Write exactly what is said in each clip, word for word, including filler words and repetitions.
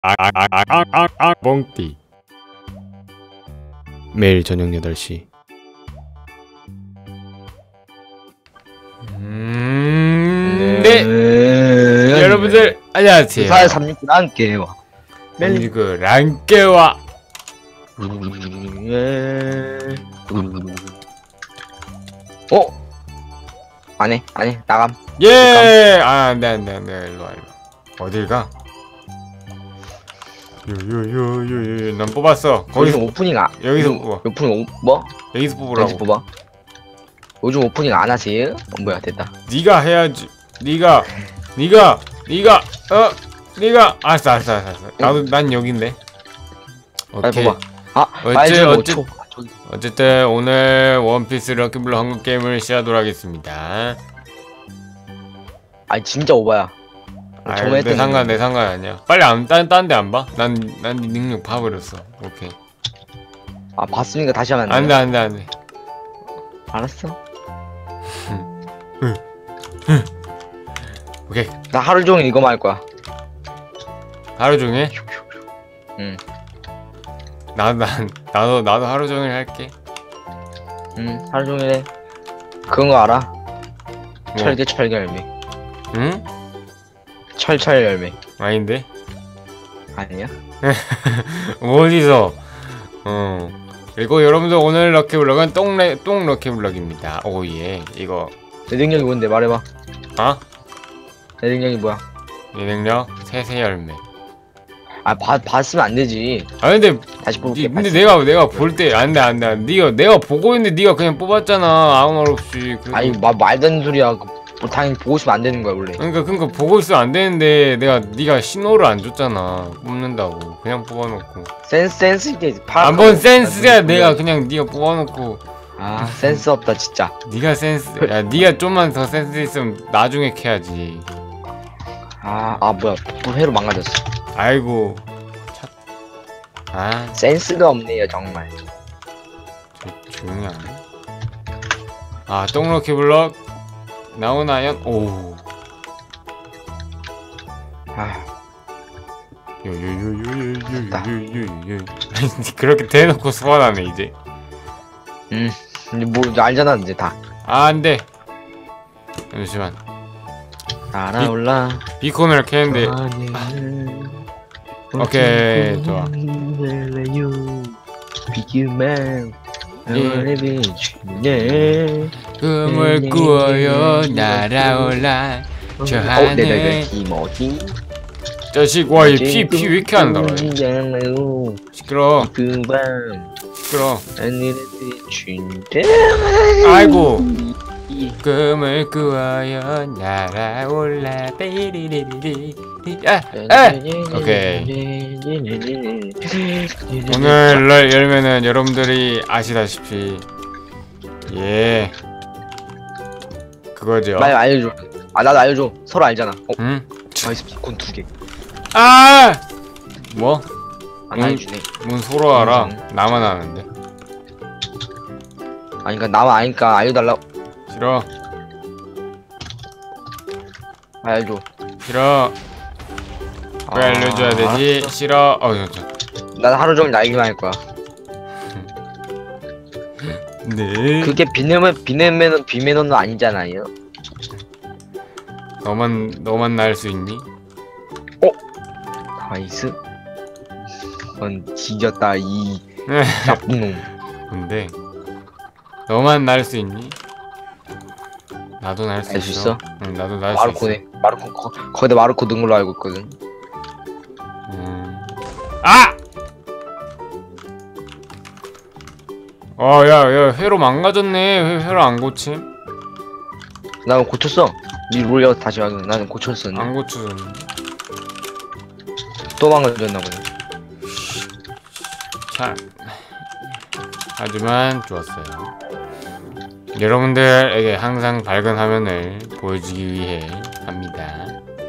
아아아아아아 몽띠 매일 저녁 여덟 시. 음... 네. 네. 여러분들 안녕하세요. 이사삼육구 랑깨와 멜리그 랑깨와 어? 안해 안해 나감. 예! 아 안돼 안돼 안돼 일로와 일로와. 어딜 가? 요요요요요 난 뽑았어. 거기서 오프닝 아 여기서 뽑아. 오프닝 오, 뭐? 여기서 뽑으라고. 여기서 뽑아? 요즘 오프닝 안 하세요? 어, 뭐야 됐다. 네가 해야지. 네가 네가 네가 어 네가 알았어 알았어 알았어. 나도 난 여긴데. 오케이. 뽑아. 아 어째 어째 초. 어쨌든 오늘 원피스 럭키블럭 한국 게임을 시작하도록 하겠습니다. 아니 진짜 오바야. 아, 내 상관 내 상관 아니야. 빨리 안딴딴데 안 봐? 난난 네 능력 봐버렸어. 오케이. 아 봤으니까 다시 하면 안 돼 안 돼 안 돼. 알았어. 오케이. 나 하루 종일 이거만 할 거야. 하루 종일? 응. 나도 난 나도 나도 하루 종일 할게. 응 하루 종일 해. 그런 거 알아? 뭐? 철개 철개 열매. 응? 철철 열매. 아닌데? 아니야? 어디서? 어. 그리고 여러분들 오늘 럭키블럭은 똥레 똥 럭키블럭입니다. 오예. 이거. 내 능력이 뭔데 말해봐. 어? 내 능력이 뭐야? 이 능력 세세 열매. 아 봤 봤으면 안 되지. 아 근데 다시 볼게. 니, 근데 내가 내가 볼 때 안돼 안돼 네가 내가 보고 있는데 네가 그냥 뽑았잖아 아무 말 없이. 그래서... 아니 마, 말도 안 되는 소리야. 뭐, 당연히 보고 싶으면 안 되는 거야 원래. 그러니까 그러니까 보고 있으면 안 되는데 내가 네가 신호를 안 줬잖아. 뽑는다고 그냥 뽑아놓고. 센스 센스 있게. 한번 센스야. 내가 그냥 네가 뽑아놓고. 아 센스 없다 진짜. 네가 센스. 야 네가 좀만 더 센스 있으면 나중에 캐야지. 아, 아 뭐야 또 회로 망가졌어. 아이고. 차... 아 센스가 없네요 정말. 조, 조용히 하네. 아 똥럭키블럭 나오나요? 오. 아 요요요요요요요요요. 그렇게 대놓고 소환하네 이제. 음 근데 뭐 알잖아 이제 다. 아 안돼. 잠시만. 날아올라. 비콘을 캐는데. 아. 오케이 좋아. 비기맨 꿈을 꾸어요 날아올라 저 하늘. 자식 와 이 피 피 왜 이렇게 안 달아. 시끄러 시끄러. 아이고. 꿈을 꾸어요 날아올라 띠리리리리. 아! 아! 오케이. 오늘 열면은 여러분들이 아시다시피 예 그거죠. 말 알려줘. 아 나도 알려줘. 서로 알잖아. 어? 응? 나이스 비콘 두 개. 아! 뭐? 안 알려주네. 뭔 서로 알아? 음. 나만 아는데. 아니 그니까 나만 아니까 알려달라고. 싫어. 알려줘. 싫어. 왜 아, 알려줘야 되지? 알았어. 싫어. 어, 저, 난 하루 종일 날기만 할 거야. 네. 그게 비내면 비내면은 비매너는 아니잖아요. 너만 너만 날 수 있니? 나이스. 넌 뒤졌다 이 나쁜 놈. 근데 너만 날 수 있니? 나도 날 수 알 수 있어. 있어? 응, 나도 날 수 있어. 마르코네. 마르코 거, 거기다 마르코 넣은 걸로 알고 있거든. 음. 아! 어, 야, 야, 회로 망가졌네. 회, 회로 안 고침? 나는 고쳤어. 니 롤려 다시 하긴. 나는 고쳤었네. 안 고쳐졌네. 또 망가졌나 보네. 자, 하지만 좋았어요. 여러분들에게 항상 밝은 화면을 보여주기 위해 합니다.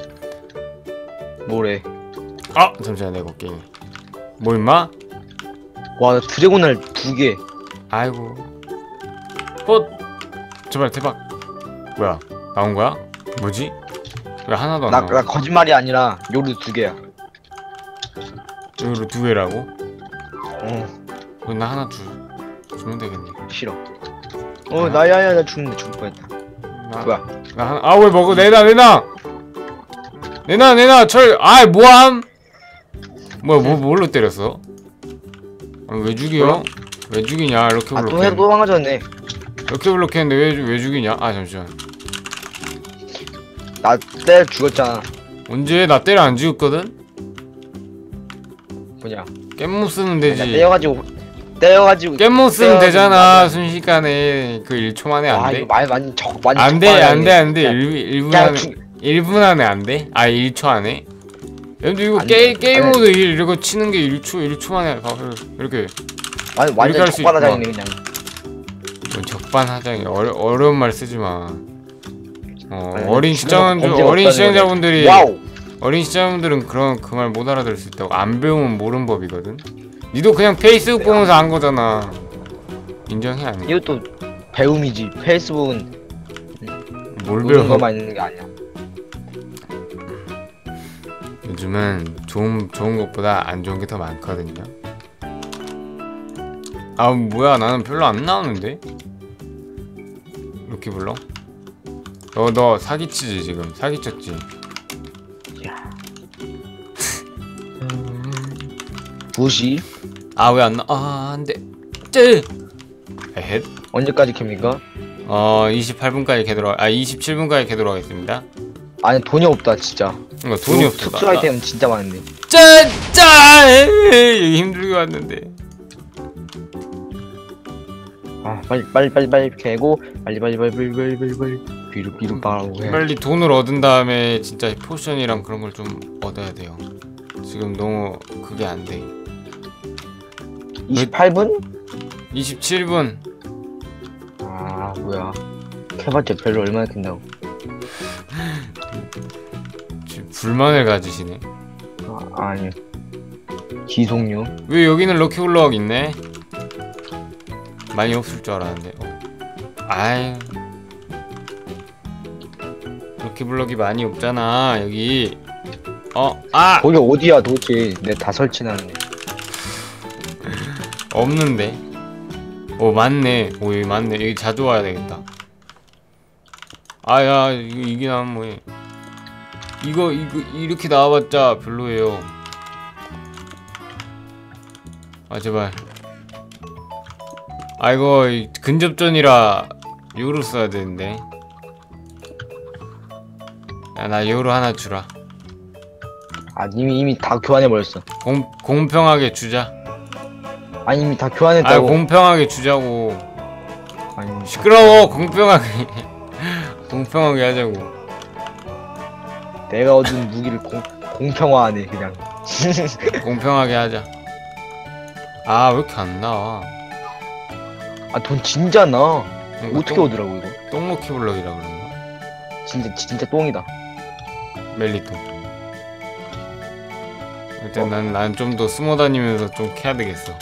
뭐래? 아! 잠시만 내가 게임. 뭐 임마? 와, 나 드래곤알 두 개. 아이고. 어? 제발 대박. 뭐야? 나온 거야? 뭐지? 왜 하나도 안 나, 나와? 나 거짓말이 아니라 요루 두 개야. 이거로 두 개라고? 어 그럼 나 하나 주 주면 되겠네. 싫어. 어 나야야 나 죽는데 죽을 뻔했다. 나, 뭐야? 나 하나 아 왜 먹어 내놔 내놔 내놔 내놔 철 아이 뭐함? 뭐야 뭐 뭘로 때렸어? 아, 왜 죽여? 몰라? 왜 죽이냐 이렇게 아또 블록해. 해도 또 망가졌네. 이렇게 블록했는데 왜, 왜 죽이냐? 아 잠시만. 나 때 죽었잖아. 언제 나 때려 안 죽였거든? 뭐냐? 깻못 쓰면 나 되지. 떼어가지고 떼어가지고. 깻못 쓰면 떼어가지고 되잖아. 맞아. 순식간에 그 일 초 만에 아 안 돼? 이거 말 많이 적 많이 안 돼, 안 돼, 안 돼. 일 분 야, 안에 주- 일 분 안에 안 돼? 아 일 초 안에? 근데 이거 안 게, 돼. 게임 아니. 모드 일- 이거 치는 게 일 초 일 초 만에 봐, 이렇게 완 이렇게 완전 할수 적반하장이네 그냥. 뭐 적반하장이 어려, 어려운 말 쓰지 마. 어, 아니, 어린 지금 시청자분들 범죄가 어린 없다는 시청자분들이 와우. 어린 시청자분들은 그런 그 말 못 알아들을 수 있다고. 안 배우면 모르는 법이거든. 니도 그냥 페이스북 보면서 한 거잖아. 인정해 안 해? 이것도 배움이지. 페이스북은 뭘 모르는 배워? 것만 있는 게 아니야. 요즘은 좋은 좋은 것보다 안 좋은 게 더 많거든요. 아 뭐야 나는 별로 안 나오는데? 이렇게 불러? 너 너 사기치지 지금 사기쳤지? 부시 아 왜 안 나? 아 안돼. 쯔. 에헷. 언제까지 캡니까? 어 이십팔 분까지 개도록 아 이십칠 분까지 개도록 하겠습니다. 아니 돈이 없다 진짜. 이거 돈이 없어. 특수 아이템 진짜 많은데. 짠짠 여기 힘들게 왔는데. 아 빨리 빨리 빨리 빨리 캐고 빨리 빨리 빨리 빨리 빨리 빨리 빨리 비루 비루 바라고 해. 빨리 돈을 얻은 다음에 진짜 포션이랑 그런 걸 좀 얻어야 돼요. 지금 너무 그게 안 돼. 이십팔 분? 이십칠 분. 아 뭐야? 캐봤자 별로 얼마나 캔다고? 지금 불만을 가지시네. 아 아니. 기속류? 왜 여기는 럭키블럭 있네? 많이 없을 줄 알았는데. 어. 아이. 럭키블럭이 많이 없잖아 여기. 어, 아! 거기 어디야 도대체? 내가 다 설치해놨네. 없는데. 오 맞네. 오 여기 맞네. 여기 자주 와야 되겠다. 아야 이거 이게 나면 뭐해? 이거 이거 이렇게 나와봤자 별로예요. 아 제발. 아 이거 이 근접전이라 요로 써야 되는데. 야 나 요로 하나 주라. 아 이미 이미 다 교환해버렸어. 공 공평하게 주자. 아니 이미 다 아 교환했다고. 공평하게 주자고. 아니 시끄러워. 공평하게 공평하게 하자고. 내가 얻은 무기를 공, 공평화하네 그냥. 공평하게 하자. 아 왜 이렇게 안 나와? 아 돈 진짜 나. 이거 어떻게 똥- 얻으라고 이거? 똥먹히블럭이라 그런가? 진짜 진짜 똥이다. 멜리토. 일단 어. 난 난 좀 더 숨어 다니면서 좀 캐야 되겠어.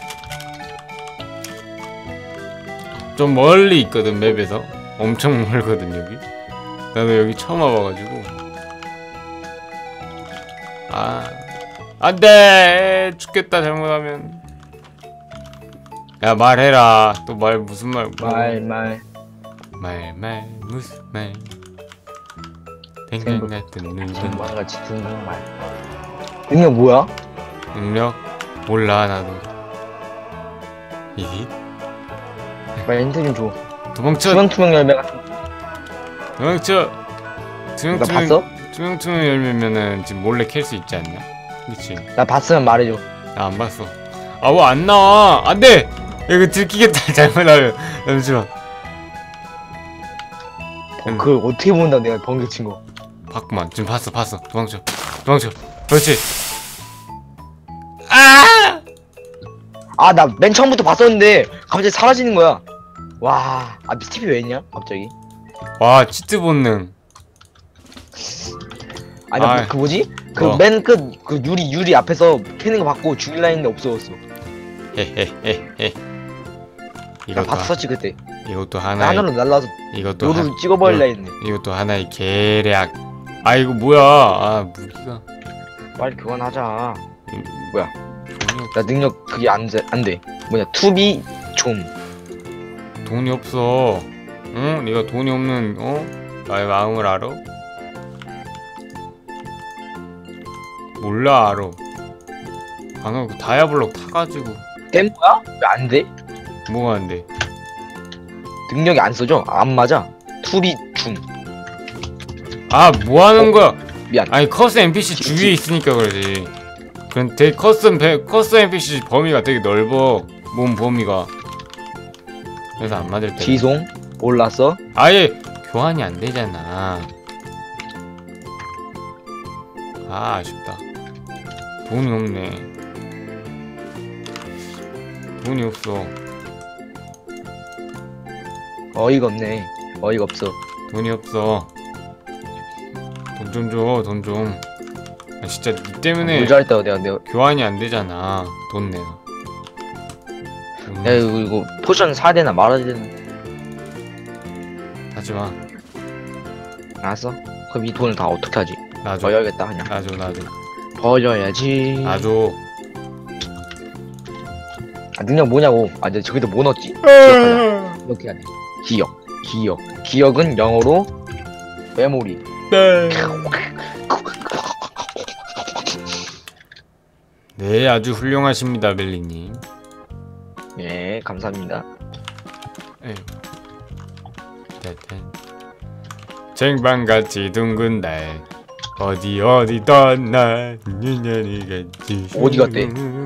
좀 멀리 있거든 맵에서. 엄청 멀거든 여기. 나도 여기 처음 와봐가지고. 아 안돼 죽겠다 잘못하면. 야 말해라. 또 말 무슨 말? 말 말. 말, 말, 무슨 말. 생각- 생각났던 눈. 정말같이 듣는 말. 능력 뭐야? 능력? 몰라 나도. 이 빨리 힌트 좀 줘. 도망쳐. 투명투명 열매 같은 도망쳐. 거 투명투명 봤어? 투명투명 열매면은 지금 몰래 캘 수 있지 않냐? 그치? 나 봤으면 말해줘. 나 안 봤어. 아 뭐 안 나와. 안 돼. 야, 이거 들키겠다. 잘못하면. 잠시만. 어, 그걸 어떻게 본다고 내가 번개 친 거. 봤구만. 지금 봤어. 봤어. 도망쳐. 도망쳐. 그렇지. 아! 아 나 맨 처음부터 봤었는데 갑자기 사라지는 거야. 와, 아 스티비 왜 했냐? 갑자기. 와, 치트 본능. 아니 아이. 그 뭐지? 뭐? 그 맨 끝 그 유리 유리 앞에서 캐는 거 받고 죽일라 했는데 없어졌어. 헤헤헤헤. 나 이것도 하, 봤었지 그때. 이것도 나 하나의 하늘로 날라서 이것도 하, 요루를 찍어버릴라 했네. 이것도 하나의 계략. 아 이거 뭐야? 아 무기가 빨리 교환하자. 이- 뭐야? 돈이, 없... 나 능력 그게 안돼 안돼. 뭐냐 투비 좀. 돈이 없어. 응? 네가 돈이 없는 어? 나의 마음을 알아? 몰라 알아. 방금 그 다이아블록 타가지고. 된 거야? 왜 안 돼? 뭐가 안 돼? 능력이 안 써져. 안 맞아. 투비 중. 아 뭐하는 거야? 미안. 아니 커스 엔피씨 주위에 있으니까 그러지. 그럼 되게 커스, 커스 엔피씨 범위가 되게 넓어. 몸 범위가. 그래서 안 맞을 때. 지송 몰랐어? 아예 교환이 안 되잖아. 아 아쉽다. 돈이 없네. 돈이 없어. 어이가 없네. 어이가 없어. 돈이 없어. 돈 좀 줘, 돈 좀. 아, 진짜 니 때문에 뭘 잘했다고 내가 내가. 교환이 안 되잖아. 돈 내가. 돈 야 이거, 이거 포션 사야 되나 말아야 되나? 하지 마. 알았어. 그럼 이 돈을 다 어떻게 하지? 놔줘. 버려야겠다 그냥. 놔줘, 놔줘. 버려야지. 놔줘. 아 능력 뭐냐고. 아 내가 저기다 뭐 넣었지? 기억하자. 이렇게 해야 돼. 기억. 기억. 기억은 영어로 메모리. 네, 아주 훌륭하십니다, 멜리님. 예, 감사합니다. 에휴. 짜잔. 쟁반같이 둥근 달 어디 어디 떠나 년년이겠지. 어디 갔대?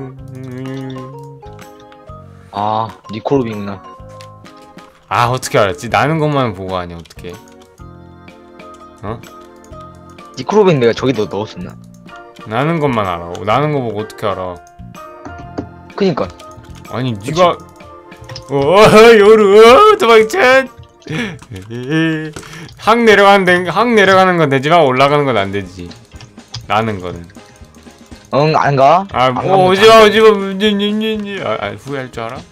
아, 니코로빈구나. 아 어떻게 알았지? 나는 것만 보고 하냐 어떻게? 어? 니코로빈 내가 저기다 넣었었나? 나는 것만 알아. 나는 거 보고 어떻게 알아? 그니까. 아니 네가 어 요루 어, 도망쳐. 항 내려가는 항 내려가는 건 되지만 올라가는 건 안 되지. 나는 거는. 응, 안 가? 아, 안 뭐 가면 오지마 안 돼. 오지마 문제니니니. 아, 아 후회할 줄 알아?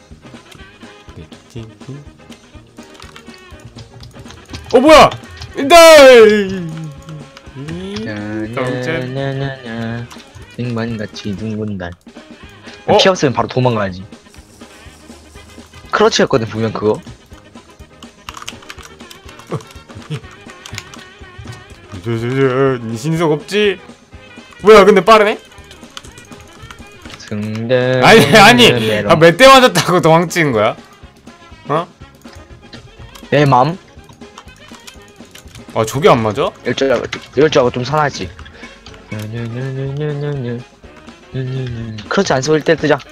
어 뭐야? 이달. 나나나나 생만같이 둥근 달. 어? 피 없으면 바로 도망가야지. 크러치였거든 분명 그거. 니 신속 없지? 뭐야 근데 빠르네? 승대. 아니 아니 아, 몇 대 맞았다고 도망치는 거야? 어? 내 맘. 아 저게 안 맞아? 일자가 일자가 좀 사나지. 크러치 안 쏠 때 뜨자.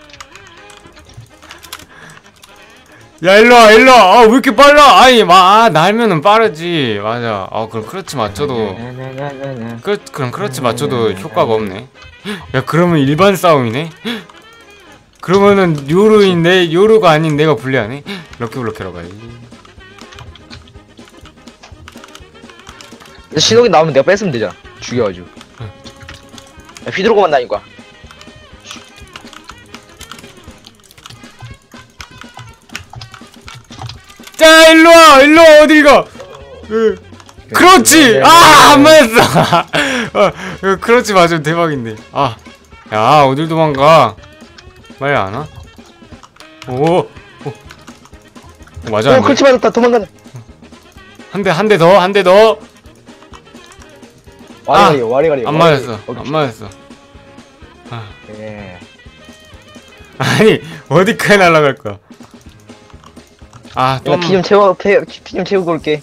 야 일로와 일로와. 아 왜 이렇게 빨라? 아니 마 아, 날면은 빠르지. 맞아. 아 그럼 크러치 맞춰도 그, 그럼 크러치 맞춰도 효과가 없네. 야 그러면 일반 싸움이네? 그러면은 요루인데 요루가 아닌 내가 불리하네? 럭키블럭키로 가야지. 신호기 나오면 내가 뺐으면 되잖아. 죽여가지고. 야, 휘두르고만 다니까. 자 일로와 일로와 어딜 가. 으. 그렇지. 아 안 맞았어. 어, 그렇지 맞으면 대박인데. 아, 야 어딜 도망가? 빨리 안 와? 오, 오. 맞아. 어, 크러치 맞았다. 도망가자. 한 대 한 대 더 한 대 더. 와리가리 와리가리. 안 맞았어. 안 맞았어. 아. 예. 아니 어디까지 날아갈 거야? 아, 또 피 좀 채워, 피 좀 채우고 올게.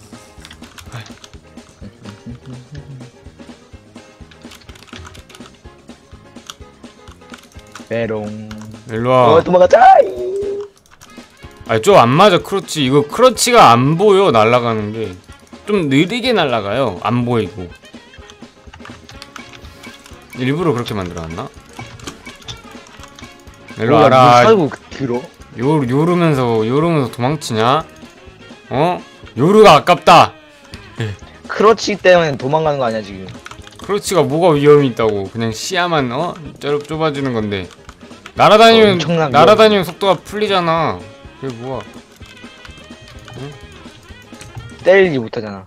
메롱. 일로 와. 어, 도망가자. 아니 좀 안 맞아. 크러치 이거 크러치가 안 보여. 날아가는 게 좀 느리게 날아가요. 안 보이고. 일부러 그렇게 만들어놨나? 일로 와라. 살고 길어. 요 요르면서 요르면서 도망치냐? 어? 요르가 아깝다. 크러치 때문에 도망가는 거 아니야 지금? 크러치가 뭐가 위험이 있다고? 그냥 시야만 어? 좁 좁아지는 건데. 날아다니면 어, 엄청난 날아다니면 속도가 풀리잖아. 그게 뭐야? 때리지 못하잖아.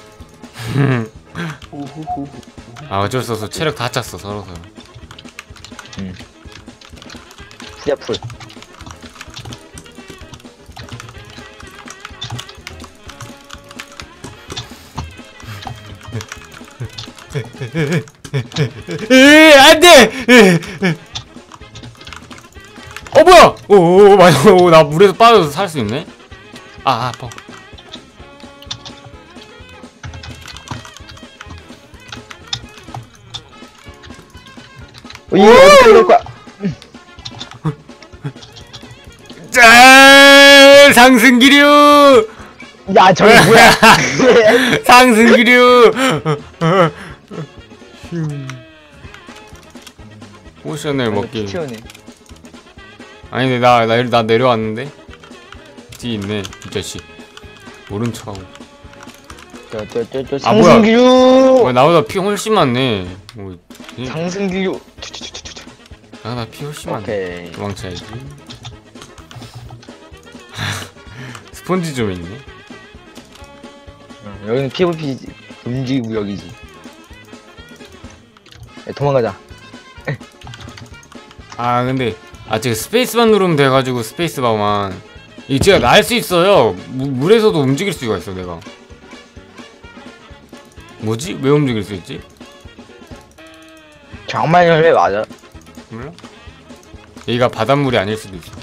아 어쩔 수 없어. 체력 다 찼어 서로 서로. 응. 풀이야 풀. 에 안돼. 어 뭐야? 오오 맞아. 오, 나 물에서 빠져서 살 수 있네. 아 아파. 어, 이거 어디까지 갈 거야? 짠 상승기류. 야 저기 뭐야? 상승기류. 포션을 먹기. 튀어네. 아니네 나 나 나 내려왔는데. 뒤 있네 이 자식. 모른 척하고. 저저저저 아, 뭐야. 상승기류. 와 나보다 피 훨씬 많네. 뭐, 이- 상승기류. 나보다 피 훨씬 많네. 오케이. 도망쳐야지. 스폰지 좀 있네. 어, 여기는 피브피 금지 구역이지. 야, 도망가자. 아 근데 아 제가 스페이스만 누르면 돼가지고 스페이스바만 이 제가 날 수 있어요. 무, 물에서도 움직일 수가 있어 내가. 뭐지? 왜 움직일 수 있지? 정말 열매 맞아. 몰라? 여기가 바닷물이 아닐 수도 있어.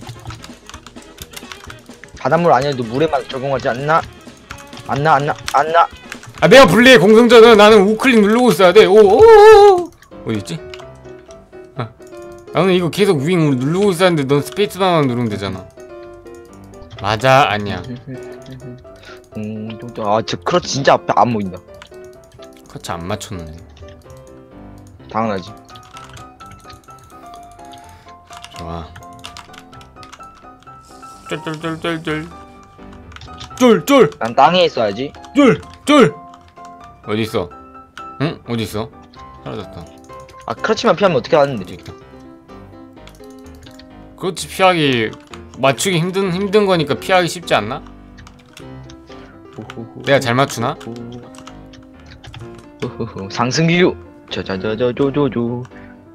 바닷물 아니어도 물에만 적용하지 않나? 안나 안나 안나. 아 내가 불리해 공성전은 나는 우클릭 누르고 있어야 돼. 오오오 어디 있지? 아 나는 이거 계속 윙 누르고 있었는데 넌 스페이스바만 누르면 되잖아. 맞아 아니야. 음, 아저 크러치 진짜 앞에 안 보인다. 커치 안 맞췄는데. 당연하지. 좋아. 쫄쫄쫄쫄쫄 쫄쫄 난 땅에 있어야지. 쫄쫄 어디 있어? 응? 어디 있어? 사라졌다. 아 크러치만 피하면 어떻게 하는데? 어디 있다. 그렇지 피하기 맞추기 힘든 힘든 거니까 피하기 쉽지 않나? 내가 잘 맞추나? 호호호. 상승기류. 저저저저저저저.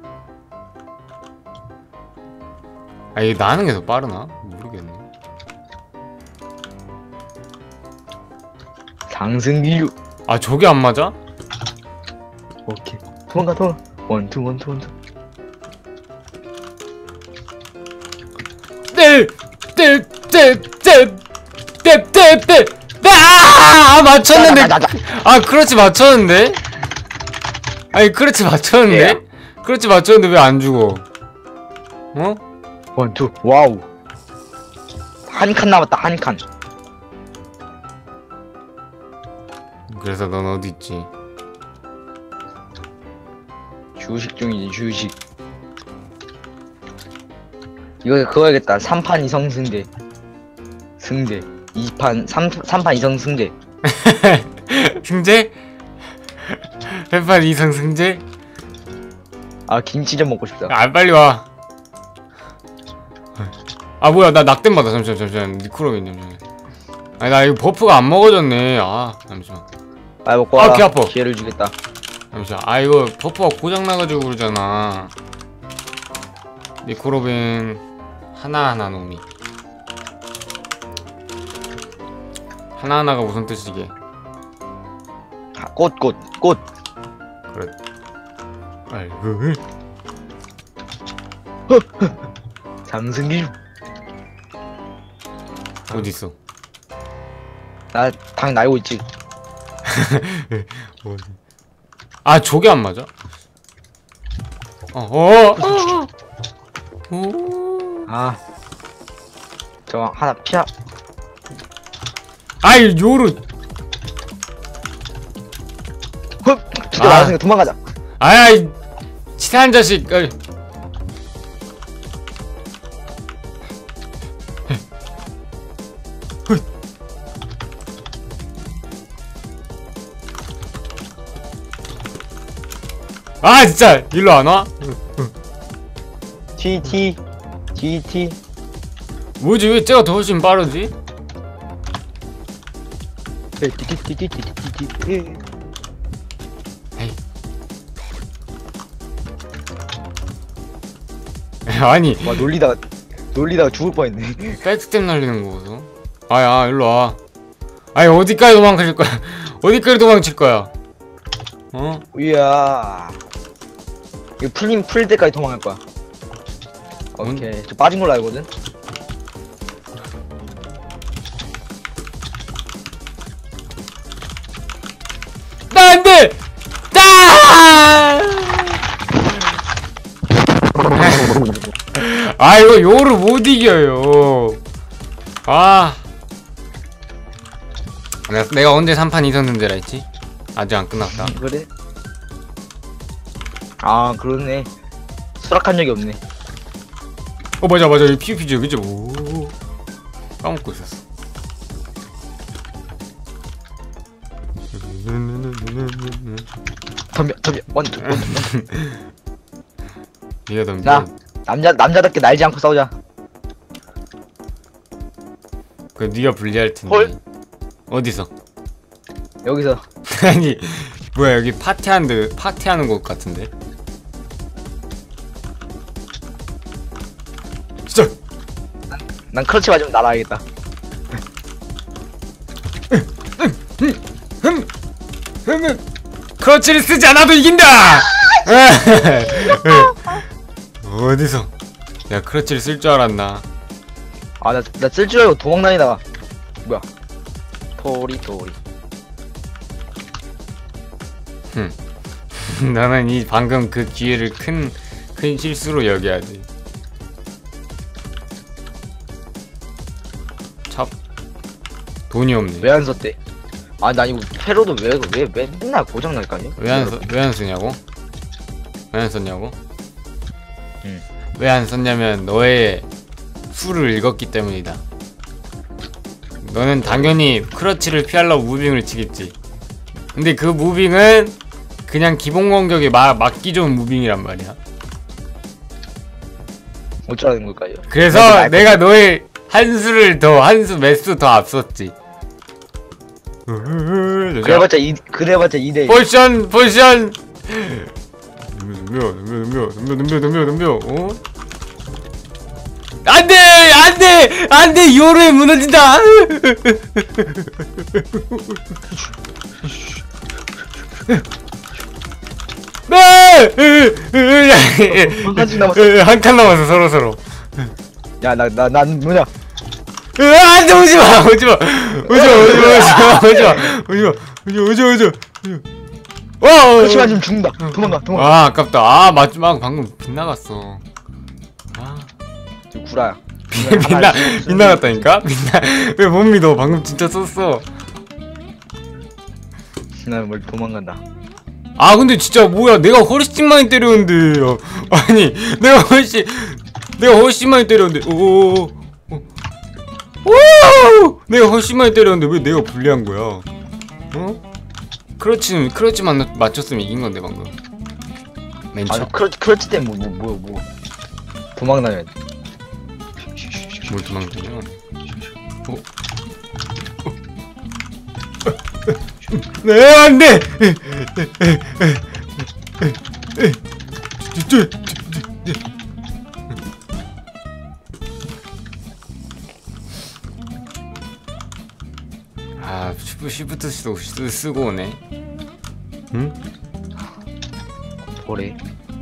아 이게 나는 게 더 빠르나? 모르겠네. 상승기류. 아 저게 안 맞아? 오케이. 도망가 도망가. 원투 원투 원투. 떼떼떼떼떼떼떼떼 아 맞췄는데. 자자자자. 아 그렇지 맞췄는데? 아니 그렇지 맞췄는데? 그렇지 맞췄는데 왜 안 죽어? 어? 원투. 와우. 한 칸 남았다 한 칸. 그래서 넌 어디 있지? 주식 중이지 주식. 이거 그거 해야겠다. 삼 판 이성 승대. 승대. 이 판 삼 판 이성 승대. 승재? 회판 이성 승재? 아 김치 좀 먹고 싶다. 아 빨리 와. 아 뭐야 나 낙뎀 받아. 잠시만 잠시만 니크로빈 잠시만. 아니 나 이거 버프가 안 먹어졌네. 아 잠시만. 빨리 먹고 아, 와라. 귀 아파. 기회를 주겠다. 잠시만. 아 이거 버프가 고장나가지고 그러잖아. 니크로빈 하나하나 놈이 하나하나가 무슨 뜻이게? 아, 꽃 꽃 꽃. 그래. 아이고. 상승기류. 어디 있어? 나 당 날고 있지. 아 저게 안 맞아? 어, 어, 어. 오. 아. 저 하나 피하. 아이 요로. 흡. 두대 아. 맞았으니까 도망가자. 아이 치사한 자식. 아이. 아 진짜 일로 안 와? 티티 티티. 뭐지 왜 쟤가 더 훨씬 빠르지? 티티티티티티티. 에이. 아니 와 놀리다가 놀리다가 죽을 뻔했네. 백스텝 날리는 거 보소. 아야 일로 와. 아니 어디까지 도망칠 거야? 어디까지 도망칠 거야? 어? 이야. 이거 풀림 풀 때까지 도망갈 거야. 오케이. 저 빠진 걸로 알거든. 나 안돼! 아! 아 이거 요를 못 이겨요. 아 내가, 내가 언제 삼 판 이상 등재라 했지? 아직 안 끝났다. 그래? 아 그러네. 수락한 적이 없네. 어 맞아 맞아 이 피부피지 그죠? 오 까먹고 있었어. 덤벼 덤벼 원투 원투. 니가 덤벼. 자 남자 남자답게 날지 않고 싸우자. 그 니가 불리할 텐데. 헐? 어디서? 여기서. 아니 뭐야 여기 파티하는데 파티하는 곳 같은데? 진짜. 난 크러치 맞으면 날아야겠다. 크러치를 쓰지 않아도 이긴다! 어디서? 야 크러치를 쓸 줄 알았나? 아 나 나 쓸 줄 알고 도망 다니다가 뭐야? 토리 토리. 나는 이 방금 그 기회를 큰, 큰 실수로 여겨야지. 찹. 돈이 없네. 왜 안 썼대? 아 나 이거 패로도 왜 왜 왜 맨날 고장 날거 아니야? 왜 안 써, 왜 안 쓰냐고? 왜 안 썼냐고? 응. 왜 안 썼냐면 너의 수를 읽었기 때문이다. 너는 당연히 크러치를 피하려고 무빙을 치겠지. 근데 그 무빙은 그냥 기본 공격에 마, 맞기 좋은 무빙이란 말이야. 어쩌라는 걸까요? 그래서 내가 너의 한 수를 더, 한 수 몇 수 더 앞섰지. 그래봤자 이 그래봤자 이 대 일. 포션 포션 덤벼 덤벼 덤벼 덤벼 덤벼 덤벼 어? 안돼 안돼 안돼 요로에 무너진다. 한 칸씩 남았어. 한 칸 남았어 서로 서로. 야 나 나 난 뭐냐? 안돼 오지마 오지마 오지마 오지마 오지마 오지마 오지마 오지마 와 그렇지 맞으면 죽는다. 도망가 도망가. 아 아깝다. 아 마지막 방금 빗나갔어. 아 저 구라야. 빗나 빗나갔다니까? 빗나 왜 못 믿어? 방금 진짜 썼어. 나뭘 도망간다. 아 근데 진짜 뭐야? 내가 훨씬 많이 때렸는데. 어, 아니 내가 훨씬 내가 훨씬 많이 때렸는데. 오오오 오 내가 훨씬 많이 때렸는데 왜 내가 불리한 거야? 어? 크러치는 크러치만 맞췄으면 이긴 건데 방금. 맨 처음. 아 크러치 크러치 때문에 뭐뭐 뭐 뭐. 도망 다녀야 돼. 뭘 도망다녀? 어? 어? 네 안돼. 아 시프 시프트 쓰고 쓰고 오네. 응? 뭐래?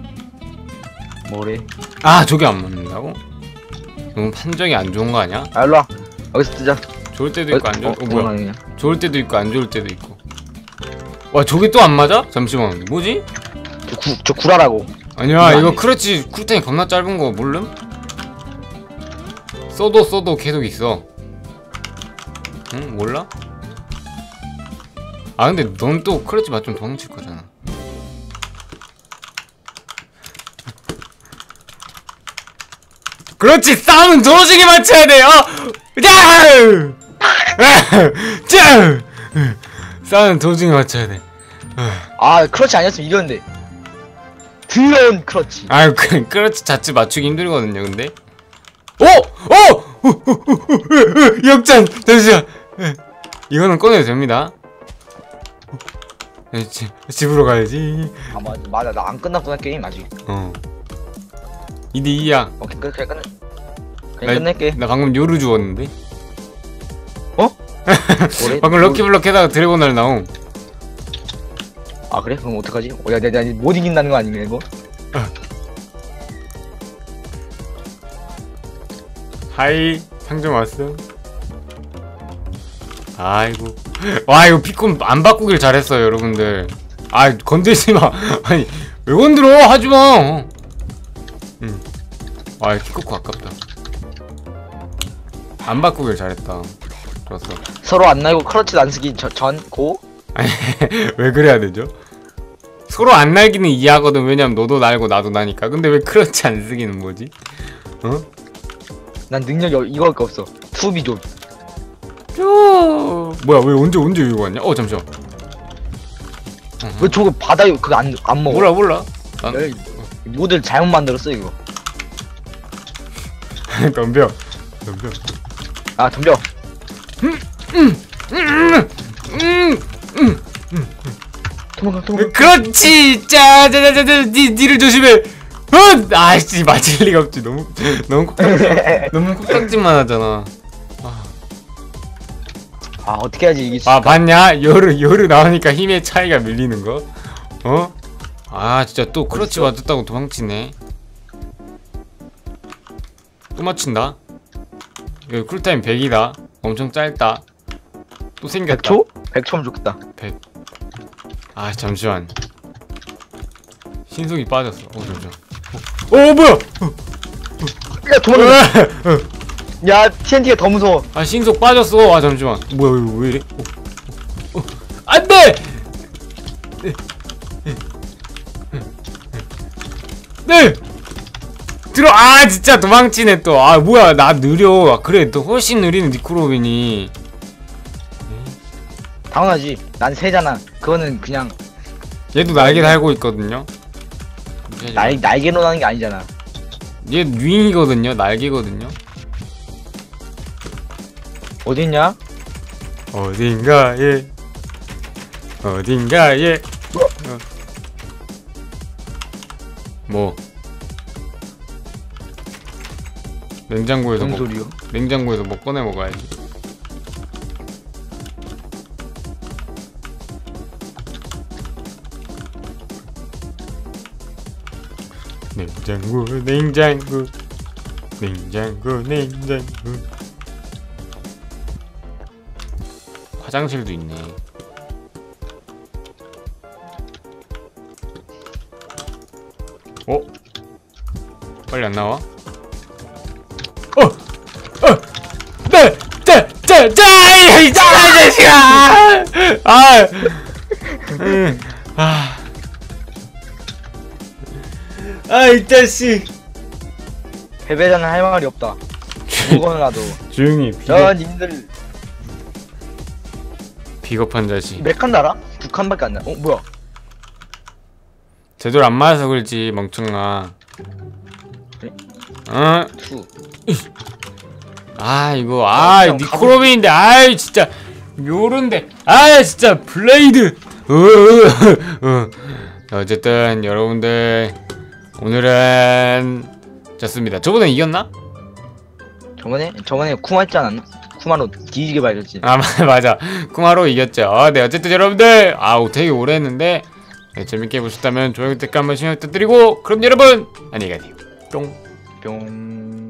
뭐래? 아 저게 안 맞는다고? 너무 판정이 안 좋은 거 아니야? 아 일로와. 여기서 뜨자. 좋을 때도 있고 안 좋을 어, 뭐야? 그냥. 좋을 때도 있고 안 좋을 때도 있고. 와 저게 또 안 맞아? 잠시만 뭐지? 저, 구, 저 구라라고. 아니야 이거 이거 아니야. 크러치 쿨타임 겁나 짧은 거 모름? 써도 써도 계속 있어. 응? 몰라? 아 근데 넌 또 크러치 맞추면 도망칠 거잖아. 그렇지 싸움은 조직에 맞춰야 돼. 어! 짜! 짜! 싸움은 조직에 맞춰야 돼. 아 크러치 아니었으면 이겼는데. 드러운 크러치. 아유 그 크러치 자체 맞추기 힘들거든요 근데. 오! 오! 오! 오! 오! 오! 역전! 잠시만. 이거는 꺼내도 됩니다. 어, 집, 집으로 가야지. 아 맞아 맞아 나 안 끝났구나 게임 아직. 어. 이 대 이야. 오케이 끝 그냥 끝내 나- 그냥 끝낼게. 나 방금 요루 주웠는데? 뭐래? 방금 뭐- 럭키블럭 해다가 드래곤알 나옴. 아 그래? 그럼 어떡하지? 어, 야, 내가 못 이긴다는 거 아니냐 이거? 하이, 상점 왔어? 아이고. 와, 이거 피콘 안 바꾸길 잘했어요, 여러분들. 아, 건들지 마. 아니, 왜 건들어? 하지 마. 응. 아, 키코코 아깝다. 안 바꾸길 잘했다. 좋았어. 서로 안 날고 클러치 안 쓰기 저, 전 고? 왜 그래야 되죠? 서로 안 날기는 이해하거든. 왜냐면 너도 날고 나도 나니까. 근데 왜 크러치 안 쓰기는 뭐지? 어? 난 능력이 어- 이거밖에 없어. 투비 좀. 쪼. 뭐야, 왜 언제 언제 여기 왔냐? 어, 잠시만. 왜 저거 바다에 그거 안, 안 먹어? 몰라 몰라. 난 에이, 모델 잘못 만들었어 이거. 덤벼. 덤벼. 아 덤벼. 도망가 도망가. 그렇지. 짜자자자자. 니 니를 조심해. 어! 아이씨, 맞을 리가 없지. 너무 너무 콕 너무 콕딱지만 하잖아. 아 어떻게 해야지 이길 수 아, 있을까? 봤냐? 요르 요르 나오니까 힘의 차이가 밀리는 거. 어? 아, 진짜 또 크러치 맞았다고 도망치네. 또 맞춘다. 여기 쿨타임 백이다. 엄청 짧다. 또 생겼다. 백 초? 백 초면 좋겠다. 아, 잠시만. 신속이 빠졌어. 어, 잠시만. 어, 어 뭐야? 야 도망가. 야 티엔티가 더 무서워. 아, 신속 빠졌어. 아, 잠시만. 뭐야, 이거 왜 이래? 어, 어. 안 돼! 네! 들어! 아, 진짜 도망치네, 또. 아, 뭐야, 나 느려. 아, 그래, 또 훨씬 느리는 니코로빈이. 당연하지. 난 새잖아. 그거는 그냥 얘도 날개 달고 있거든요. 날 날개로 나는 게 아니잖아. 얘 윙이거든요. 날개거든요. 어딨냐? 어딘가에 어딘가에 어. 뭐 냉장고에서 무슨 뭐 소리요? 냉장고에서 뭐 꺼내 먹어야지. 냉장고 냉장고 냉장고 냉장고. 화장실도 있네. 어? 빨리 안 나와? 어! 어! 네! 짜! 짜! 짜! 이 자식아! 아! 음. 아. 아, 이 자식. 패배자는 할 말이 없다. 누구나도. 조용히. 저 비겁, 님들 비겁한 자식. 몇 칸 달아? 두 칸밖에 안 나. 어 뭐야? 제대로 안 맞아서 그렇지, 멍청아. 그래? 어? 투. 아, 이거, 아, 그냥 니코로빈인데, 아이, 진짜, 요런데, 아, 진짜, 블레이드! 어, 어, 어. 어쨌든, 여러분들, 오늘은, 졌습니다. 저번에 이겼나? 저번에 저번에 쿠마 했지 않았나? 쿠마로 뒤지게 말렸지. 아, 맞아. 쿠마로 이겼죠. 네, 어쨌든 여러분들, 아우, 되게 오래 했는데, 네, 재밌게 보셨다면, 좋아요, 댓글 한번 신경 부탁드리고, 그럼 여러분, 안녕히 가세요. 뿅. 뿅.